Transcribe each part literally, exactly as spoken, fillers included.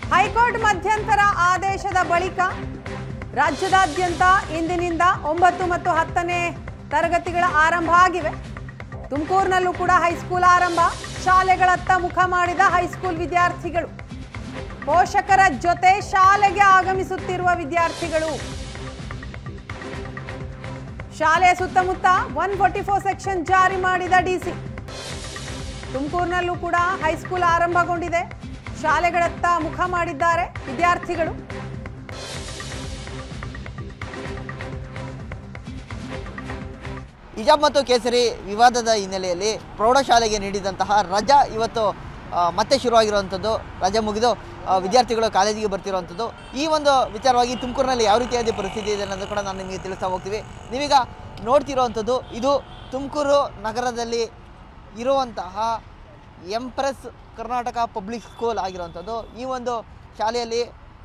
High court ಮಧ್ಯಂತರ ಆದೇಶದ ಬಳಿಕ ರಾಜ್ಯದಾದ್ಯಂತ ಇಂದಿನಿಂದ ಒಂಬತ್ತು ಮತ್ತು ಹತ್ತನೇ ತರಗತಿಗಳ ಆರಂಭ ಆಗಿವೆ. ತುಮಕೂರಿನಲ್ಲೂ ಕೂಡ ಹೈಸ್ಕೂಲ್ ಆರಂಭ. ಶಾಲೆಗಳತ್ತ ಮುಖ ಮಾಡಿದ ಹೈಸ್ಕೂಲ್ ವಿದ್ಯಾರ್ಥಿಗಳು, ಪೋಷಕರ ಜೊತೆ ಶಾಲೆಗೆ ಆಗಮಿಸುತ್ತಿರುವ ವಿದ್ಯಾರ್ಥಿಗಳು. ಶಾಲೆಯ ಸುತ್ತಮುತ್ತ ಒನ್ ಫೋರ್ಟಿ ಫೋರ್ ಸೆಕ್ಷನ್ ಜಾರಿ ಮಾಡಿದ ಡಿಸಿ. ತುಮಕೂರಿನಲ್ಲೂ ಕೂಡ ಹೈಸ್ಕೂಲ್ ಆರಂಭಗೊಂಡಿದೆ. ಶಾಲೆಗಳತ್ತ ಮುಖ ಮಾಡಿದ್ದಾರೆ ವಿದ್ಯಾರ್ಥಿಗಳು. ಹಿಜಾಬ್ ಮತ್ತು ಕೇಸರಿ ವಿವಾದದ ಹಿನ್ನೆಲೆಯಲ್ಲಿ ಪ್ರೌಢಶಾಲೆಗೆ ನೀಡಿದಂತಹ ರಜಾ ಇವತ್ತು ಮತ್ತೆ ಶುರುವಾಗಿರುವಂಥದ್ದು. ರಜೆ ಮುಗಿದು ವಿದ್ಯಾರ್ಥಿಗಳು ಕಾಲೇಜಿಗೆ ಬರ್ತಿರುವಂಥದ್ದು. ಈ ಒಂದು ವಿಚಾರವಾಗಿ ತುಮಕೂರಿನಲ್ಲಿ ಯಾವ ರೀತಿಯಾದ ಪರಿಸ್ಥಿತಿ ಇದೆ ಅನ್ನೋದು ಕೂಡ ನಾನು ನಿಮಗೆ ತಿಳಿಸ್ತಾ ಹೋಗ್ತೀವಿ. ನೀವೀಗ ನೋಡ್ತಿರುವಂಥದ್ದು ಇದು ತುಮಕೂರು ನಗರದಲ್ಲಿ ಇರುವಂತಹ ಎಂಪ್ರೆಸ್ ಕರ್ನಾಟಕ ಪಬ್ಲಿಕ್ ಸ್ಕೂಲ್ ಆಗಿರುವಂಥದ್ದು. ಈ ಒಂದು ಶಾಲೆಯಲ್ಲಿ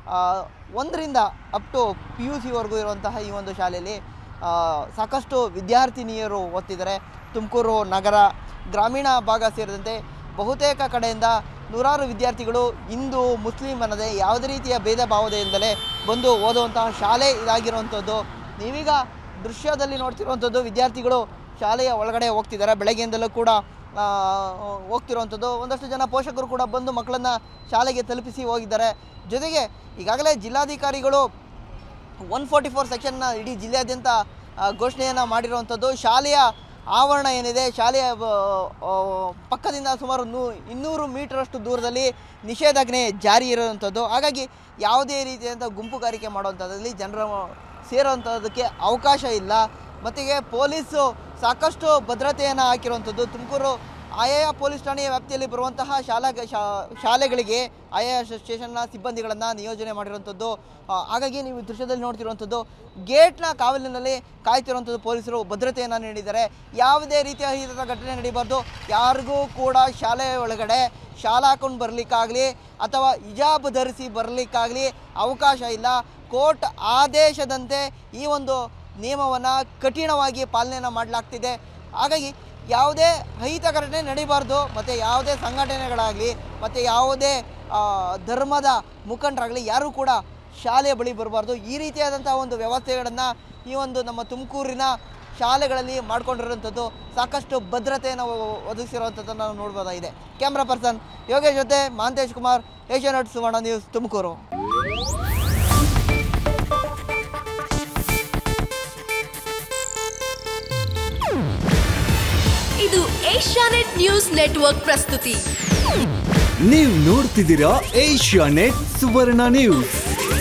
ಒಂದರಿಂದ ಅಪ್ ಟು ಪಿ ಯು ಸಿವರೆಗೂ ಇರುವಂತಹ ಈ ಒಂದು ಶಾಲೆಯಲ್ಲಿ ಸಾಕಷ್ಟು ವಿದ್ಯಾರ್ಥಿನಿಯರು ಓದ್ತಿದ್ದಾರೆ. ತುಮಕೂರು ನಗರ, ಗ್ರಾಮೀಣ ಭಾಗ ಸೇರಿದಂತೆ ಬಹುತೇಕ ಕಡೆಯಿಂದ ನೂರಾರು ವಿದ್ಯಾರ್ಥಿಗಳು ಹಿಂದೂ ಮುಸ್ಲಿಂ ಅನ್ನದೇ ಯಾವುದೇ ರೀತಿಯ ಭೇದ ಭಾವನೆಯಿಂದಲೇ ಬಂದು ಓದುವಂತಹ ಶಾಲೆ ಇದಾಗಿರುವಂಥದ್ದು. ನೀವೀಗ ದೃಶ್ಯದಲ್ಲಿ ನೋಡ್ತಿರುವಂಥದ್ದು ವಿದ್ಯಾರ್ಥಿಗಳು ಶಾಲೆಯ ಒಳಗಡೆ ಹೋಗ್ತಿದ್ದಾರೆ. ಬೆಳಗ್ಗೆಯಿಂದಲೂ ಕೂಡ ಹೋಗ್ತಿರುವಂಥದ್ದು. ಒಂದಷ್ಟು ಜನ ಪೋಷಕರು ಕೂಡ ಬಂದು ಮಕ್ಕಳನ್ನು ಶಾಲೆಗೆ ತಲುಪಿಸಿ ಹೋಗಿದ್ದಾರೆ. ಜೊತೆಗೆ ಈಗಾಗಲೇ ಜಿಲ್ಲಾಧಿಕಾರಿಗಳು ಒನ್ ಫೋರ್ಟಿ ಫೋರ್ ಸೆಕ್ಷನ್ನ ಇಡೀ ಜಿಲ್ಲೆಯಾದ್ಯಂತ ಘೋಷಣೆಯನ್ನು ಮಾಡಿರುವಂಥದ್ದು. ಶಾಲೆಯ ಆವರಣ ಏನಿದೆ, ಶಾಲೆಯ ಪಕ್ಕದಿಂದ ಸುಮಾರು ನೂ ಇನ್ನೂರು ಮೀಟರಷ್ಟು ದೂರದಲ್ಲಿ ನಿಷೇಧಾಜ್ಞೆ ಜಾರಿ ಇರುವಂಥದ್ದು. ಹಾಗಾಗಿ ಯಾವುದೇ ರೀತಿಯಾದಂಥ ಗುಂಪುಗಾರಿಕೆ ಮಾಡುವಂಥದ್ದಲ್ಲಿ ಜನರ ಸೇರುವಂಥದ್ದಕ್ಕೆ ಅವಕಾಶ ಇಲ್ಲ. ಮತ್ತಿಗೆ ಪೊಲೀಸು ಸಾಕಷ್ಟು ಭದ್ರತೆಯನ್ನು ಹಾಕಿರುವಂಥದ್ದು. ತುಮಕೂರು ಆಯಾ ಪೊಲೀಸ್ ಠಾಣೆಯ ವ್ಯಾಪ್ತಿಯಲ್ಲಿ ಬರುವಂತಹ ಶಾಲಾ ಶಾಲೆಗಳಿಗೆ ಆಯಾ ಸ್ಟೇಷನ್ನ ಸಿಬ್ಬಂದಿಗಳನ್ನು ನಿಯೋಜನೆ ಮಾಡಿರುವಂಥದ್ದು. ಹಾಗಾಗಿ ನೀವು ದೃಶ್ಯದಲ್ಲಿ ನೋಡ್ತಿರುವಂಥದ್ದು ಗೇಟ್ನ ಕಾವಲಿನಲ್ಲಿ ಕಾಯ್ತಿರುವಂಥದ್ದು ಪೊಲೀಸರು ಭದ್ರತೆಯನ್ನು ನೀಡಿದ್ದಾರೆ. ಯಾವುದೇ ರೀತಿಯ ಹಿತದ ಘಟನೆ ನಡೀಬಾರ್ದು. ಯಾರಿಗೂ ಕೂಡ ಶಾಲೆಯ ಒಳಗಡೆ ಶಾಲಾ ಹಾಕೊಂಡು ಬರಲಿಕ್ಕಾಗಲಿ ಅಥವಾ ಹಿಜಾಬ್ ಧರಿಸಿ ಬರಲಿಕ್ಕಾಗಲಿ ಅವಕಾಶ ಇಲ್ಲ. ಕೋರ್ಟ್ ಆದೇಶದಂತೆ ಈ ಒಂದು ನಿಯಮವನ್ನು ಕಠಿಣವಾಗಿ ಪಾಲನೆಯನ್ನು ಮಾಡಲಾಗ್ತಿದೆ. ಹಾಗಾಗಿ ಯಾವುದೇ ಅಹಿತ ಘಟನೆ ನಡೀಬಾರ್ದು. ಮತ್ತು ಯಾವುದೇ ಸಂಘಟನೆಗಳಾಗಲಿ ಮತ್ತು ಯಾವುದೇ ಧರ್ಮದ ಮುಖಂಡರಾಗಲಿ ಯಾರೂ ಕೂಡ ಶಾಲೆಯ ಬಳಿ ಬರಬಾರ್ದು. ಈ ರೀತಿಯಾದಂಥ ಒಂದು ವ್ಯವಸ್ಥೆಗಳನ್ನು ಈ ಒಂದು ನಮ್ಮ ತುಮಕೂರಿನ ಶಾಲೆಗಳಲ್ಲಿ ಮಾಡ್ಕೊಂಡಿರುವಂಥದ್ದು. ಸಾಕಷ್ಟು ಭದ್ರತೆಯನ್ನು ಒದಗಿಸಿರುವಂಥದ್ದನ್ನು ನಾವು ನೋಡ್ಬೋದಾಗಿದೆ. ಕ್ಯಾಮ್ರಾ ಪರ್ಸನ್ ಯೋಗೇಶ್ ಜೊತೆ ಮಹಾಂತೇಶ್ ಕುಮಾರ್, ಏಷ್ಯಾನೆಟ್ ಸುವರ್ಣ ನ್ಯೂಸ್, ತುಮಕೂರು. ಇದು ಏಷ್ಯಾನೆಟ್ ನ್ಯೂಸ್ ನೆಟ್ವರ್ಕ್ ಪ್ರಸ್ತುತಿ. ನೀವು ನೋಡ್ತಿದ್ದೀರಾ ಏಷ್ಯಾನೆಟ್ ಸುವರ್ಣ ನ್ಯೂಸ್.